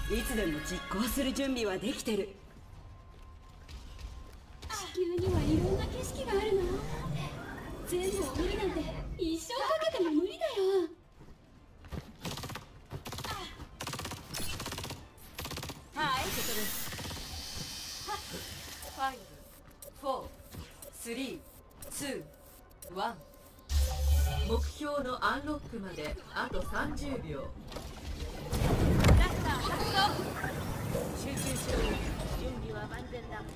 いつでも実行する準備はできてる。 地球にはいろんな景色があるな。全部を見るなんて一生かけても無理だよ。 はい、ここです。5、4、3、2、1。目標のアンロックまであと30秒。ラスター発動。集中しろ。準備は万全だ。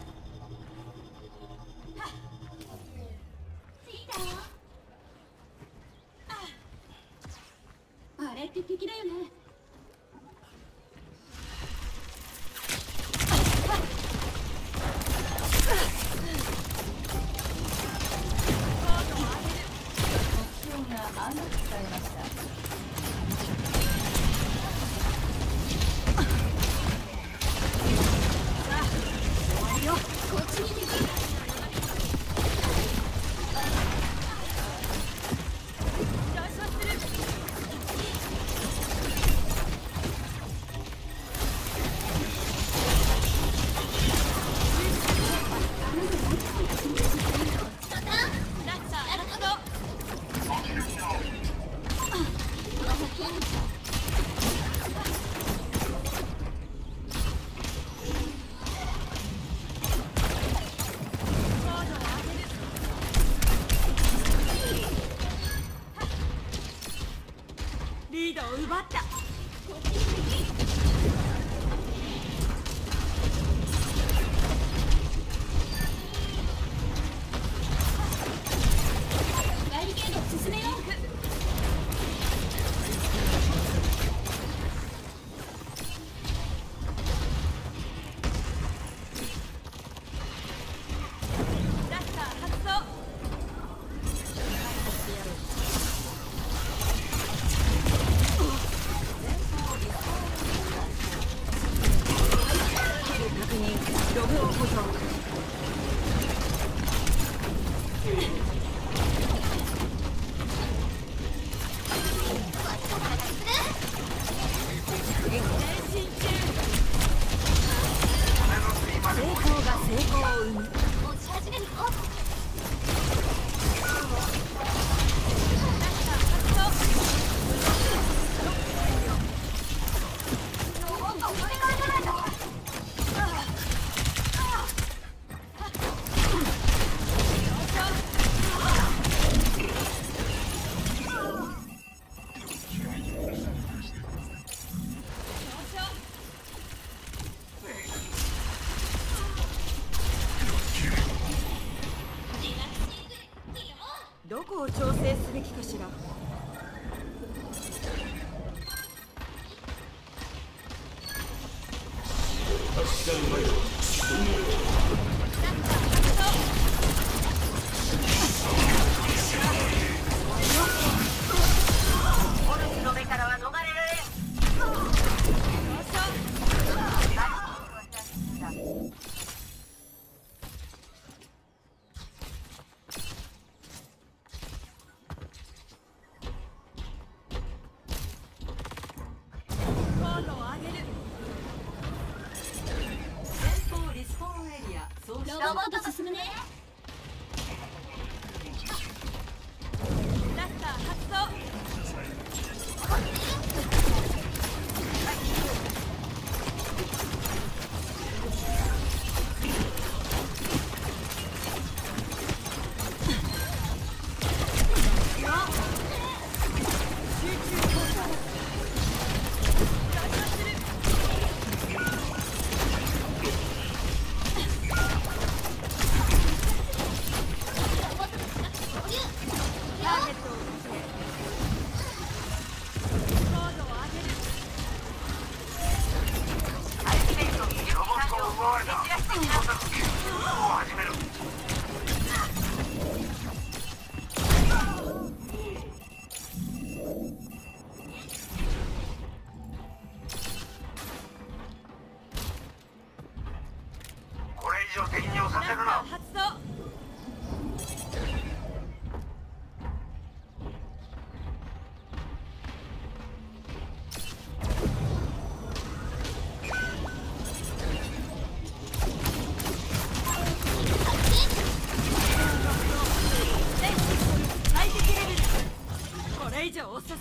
着いたよ。あれって敵だよね。 リードを奪った。 バリケード進めよう。 ラスター発動。確認、ログを保存。成功が成功を生む。 持ち始めるよ。 どこを調整すべきかしら。オルスの目からは逃れられん。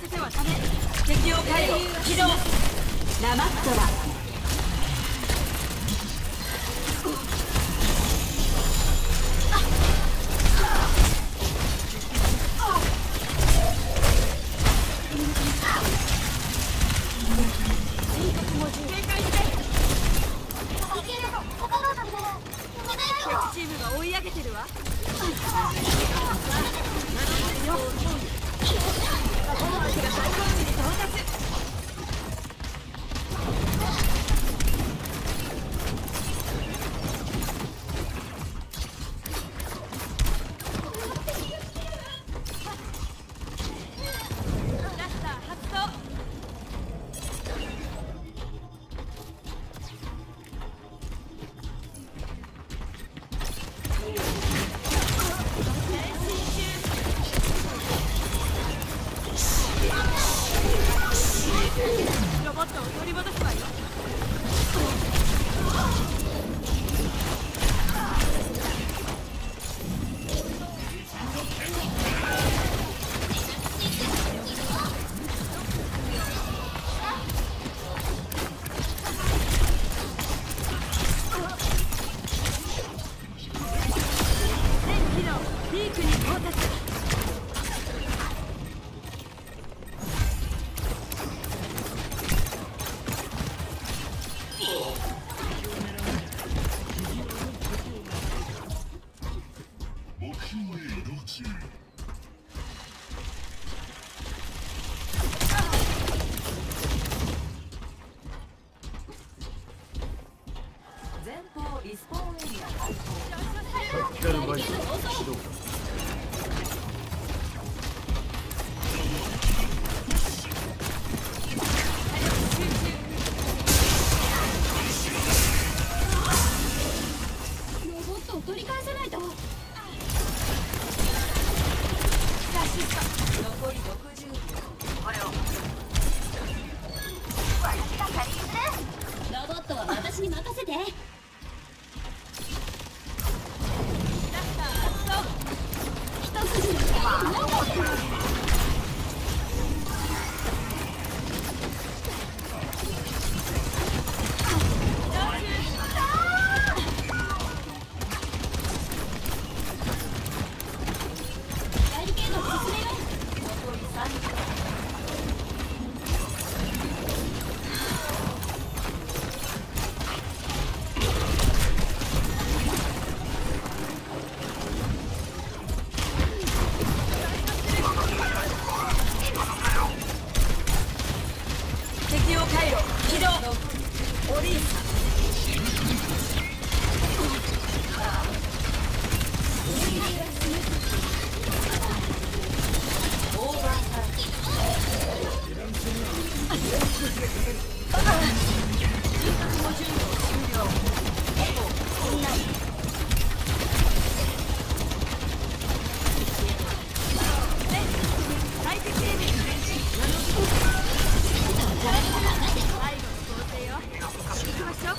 せてはダメ。適応回路起動。ラマットラ。チームが追い上げてるわ。ロボットを取り戻すわよ。全機能ピークに到達。前方リスポーンエリア開放。 タクティカルバイト始動。 ロボットを取り返さないと。 残り60秒。これをロボットは私に任せて。一筋の光を残す。バリケード進めよ。 残り30秒。適応回路起動。オリーサ。オーバータイ最適レベル最後の構成よ。行きましょう。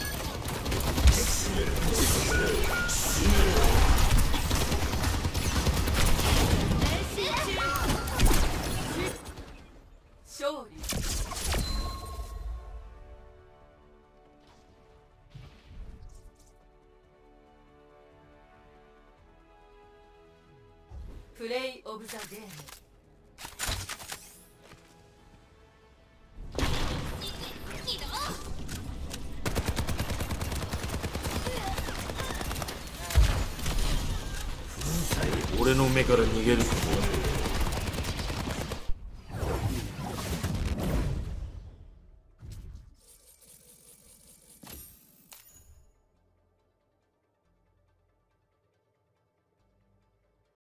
練習中。勝利。プレイオブザゲーム。 俺の目から逃げることは